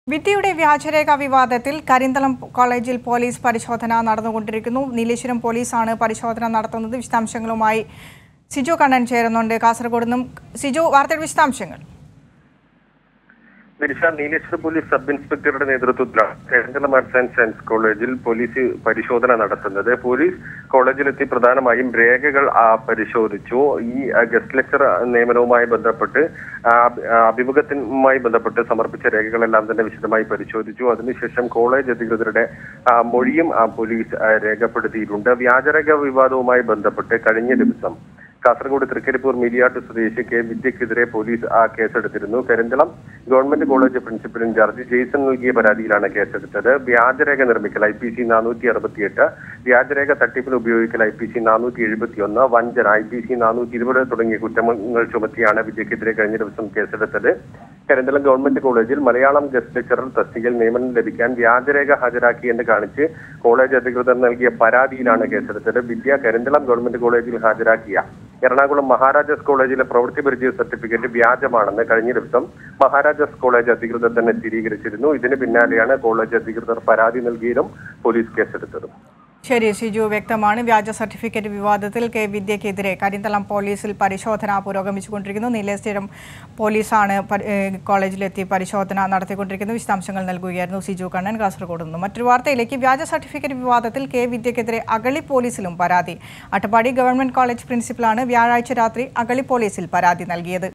വിദ്യയുടെ വ്യാജരേഖ വിവാദത്തിൽ കരിന്തളം കോളേജിൽ പോലീസ് പരിശോധന നടന്നുകൊണ്ടിരിക്കുന്നു. നീലേശ്വരം പോലീസാണ് പരിശോധന നടത്തുന്നത്. വിശദാംശങ്ങളുമായി സിജു കണ്ണൻ ചേരുന്നുണ്ട് കാസർഗോഡ് നിന്നും. സിജു, വാർത്തയുടെ വിശദാംശങ്ങൾ. നീലേശ്വരം പോലീസ് സബ് ഇൻസ്പെക്ടറുടെ നേതൃത്വത്തിലാണ് കരിന്തളം ആർട്സ് ആൻഡ് സയൻസ് കോളേജിൽ പോലീസ് പരിശോധന നടത്തുന്നത്. പോലീസ് കോളേജിലെത്തി പ്രധാനമായും രേഖകൾ പരിശോധിച്ചു. ഈ ഗസ്റ്റ് ലെക്ചർ നിയമനവുമായി ബന്ധപ്പെട്ട് അഭിമുഖത്തിനുമായി ബന്ധപ്പെട്ട് സമർപ്പിച്ച രേഖകളെല്ലാം തന്നെ വിശദമായി പരിശോധിച്ചു. അതിനുശേഷം കോളേജ് അധികൃതരുടെ മൊഴിയും പോലീസ് രേഖപ്പെടുത്തിയിട്ടുണ്ട്. വ്യാജരേഖ വിവാദവുമായി ബന്ധപ്പെട്ട് കഴിഞ്ഞ ദിവസം കാസർഗോഡ് തൃക്കരിപ്പൂർ മീലിയാട്ട് സ്വദേശി കെ വിദ്യക്കെതിരെ പോലീസ് കേസെടുത്തിരുന്നു. Karinthalam government college principal in charge Jaison നൽകിയ പരാതിയിലാണ് കേസെടുത്തത്. വ്യാജരേഖ നിർമ്മിക്കൽ IPC 468, വ്യാജരേഖ തട്ടിപ്പിന് ഉപയോഗിക്കൽ IPC 471, വഞ്ചന IPC 420 തുടങ്ങിയ കുറ്റങ്ങൾ ചുമത്തിയാണ് വിദ്യക്കെതിരെ കഴിഞ്ഞ ദിവസം കേസെടുത്തത്. കരിന്തളം ഗവൺമെന്റ് കോളേജിൽ മലയാളം ഗസ്റ്റ് ലെക്ചറർ തസ്തികയിൽ നിയമനം ലഭിക്കാൻ വ്യാജരേഖ ഹാജരാക്കിയെന്ന് കാണിച്ച് കോളേജ് അധികൃതർ നൽകിയ പരാതിയിലാണ് കേസെടുത്തത്. വിദ്യ കരിന്തളം ഗവൺമെന്റ് കോളേജിൽ ഹാജരാക്കിയ എറണാകുളം മഹാരാജാസ് കോളേജിലെ പ്രവൃത്തി പരിചയ സർട്ടിഫിക്കറ്റ് വ്യാജമാണെന്ന് കഴിഞ്ഞ ദിവസം മഹാരാജാസ് കോളേജ് അധികൃതർ തന്നെ സ്ഥിരീകരിച്ചിരുന്നു. ഇതിന് പിന്നാലെയാണ് കോളേജ് അധികൃതർ പരാതി നൽകിയതും പോലീസ് കേസെടുത്തതും. ശരി സിജു, വ്യക്തമാണ്. വ്യാജ സർട്ടിഫിക്കറ്റ് വിവാദത്തിൽ കെ വിദ്യക്കെതിരെ കരിന്തളം പോലീസിൽ പരിശോധന പുരോഗമിച്ചുകൊണ്ടിരിക്കുന്നു. നീലേശ്വരം പോലീസാണ് കോളേജിലെത്തി പരിശോധന നടത്തിക്കൊണ്ടിരിക്കുന്നത്. വിശദാംശങ്ങൾ നൽകുകയായിരുന്നു സിജു കണ്ണൻ കാസർഗോഡ് നിന്നും. മറ്റൊരു വാർത്തയിലേക്ക്. വ്യാജ സർട്ടിഫിക്കറ്റ് വിവാദത്തിൽ കെ വിദ്യക്കെതിരെ അഗളി പോലീസിലും പരാതി. അട്ടപ്പാടി ഗവൺമെന്റ് കോളേജ് പ്രിൻസിപ്പലാണ് വ്യാഴാഴ്ച രാത്രി അഗളി പോലീസിൽ പരാതി നൽകിയത്.